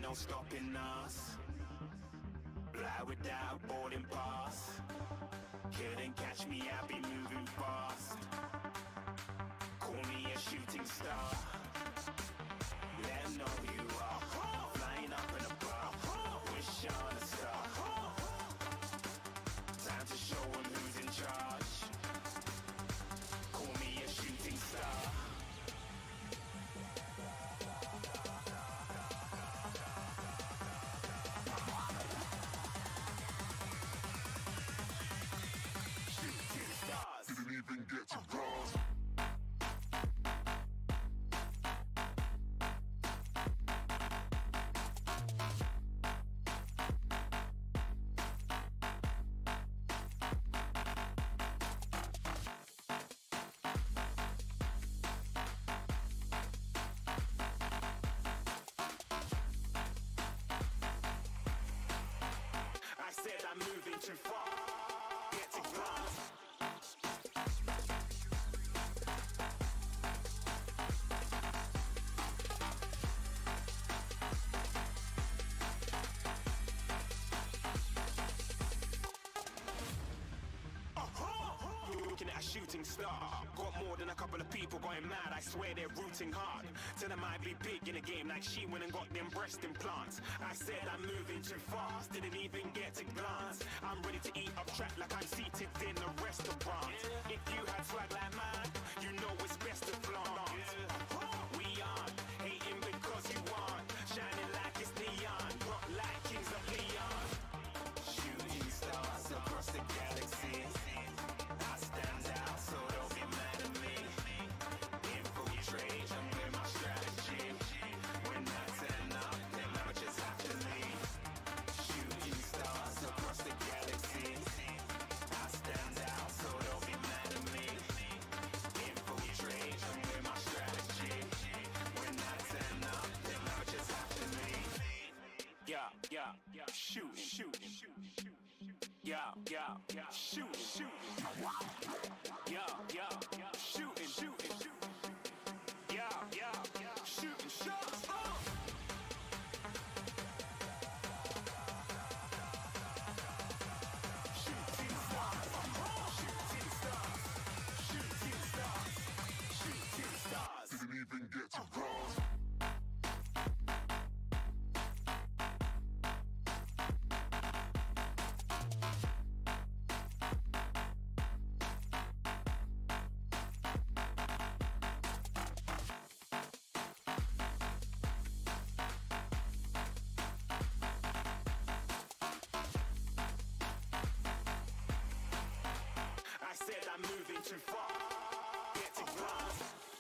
no stopping us. Fly without boarding pass. Couldn't catch me, I'll be moving fast. Call me a shooting star. Let 'em know who you are. Flying up in a bar. Wish on a star. Time to show 'em who's in charge. Call me a shooting star. Didn't even get to cross. I said I'm moving too far. Get to glass. Looking at a shooting star. Got more than a couple of people going mad. I swear they're rooting hard. Tell them I'd be big in the game like she went and got them breast implants. I said I'm moving too fast. Didn't even get to glance. I'm ready to eat up track like I'm seated in a restaurant. If you had swag like mine, you know it's best to flaunt. We aren't hating because you aren't. Shining like it's neon. Rock like kings of Leon. Shooting stars across the galaxy. I stand out, so don't be mad at me. Infiltrate, I'm with my strategy. When I turn up, then I just have to leave. Shooting stars across the galaxy. I stand out, so don't be mad at me. Infiltrate, I'm with my strategy. When I turn up, then I just have to leave. Yeah, shooting. Yeah, shooting. Yeah, shooting. Yeah, shooting shots. Shooting stars. Didn't even get to cross. I said I'm moving too far. Get to glass.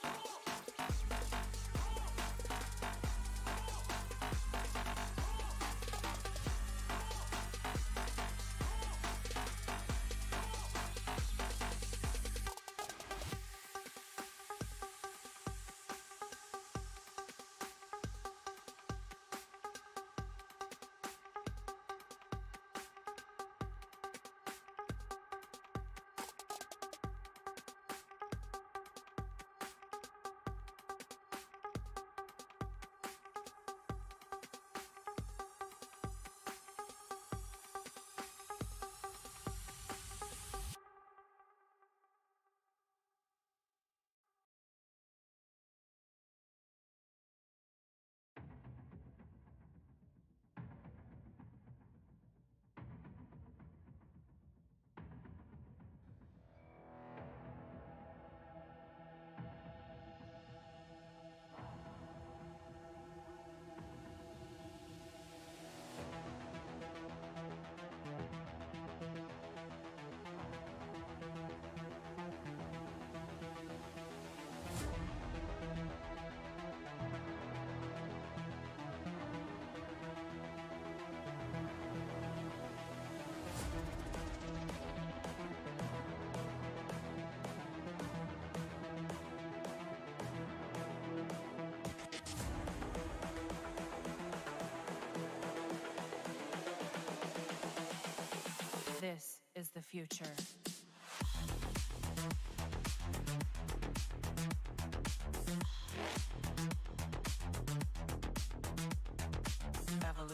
This is the future.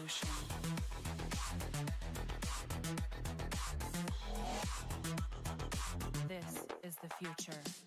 revolution. This is the future.